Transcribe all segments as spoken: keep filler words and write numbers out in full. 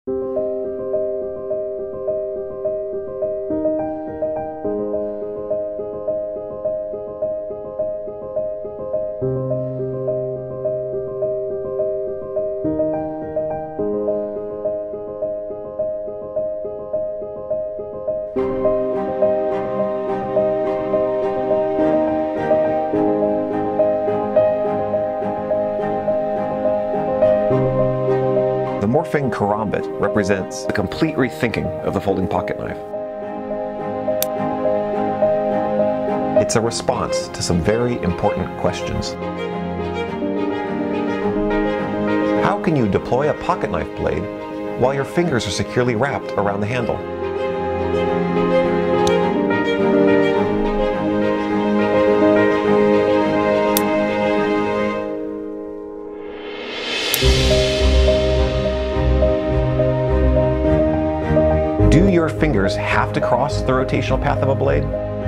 The Morphing Karambit represents a complete rethinking of the folding pocket knife. It's a response to some very important questions. How can you deploy a pocket knife blade while your fingers are securely wrapped around the handle? Do your fingers have to cross the rotational path of a blade?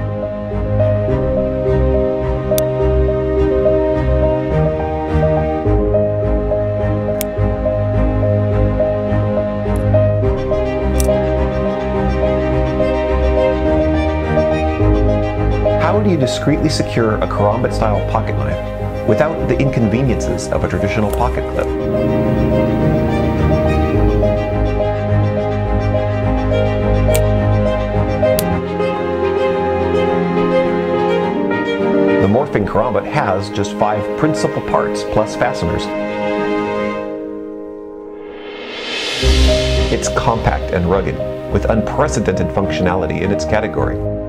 How do you discreetly secure a karambit-style pocket knife without the inconveniences of a traditional pocket clip? The Morphing Karambit has just five principal parts plus fasteners. It's compact and rugged, with unprecedented functionality in its category.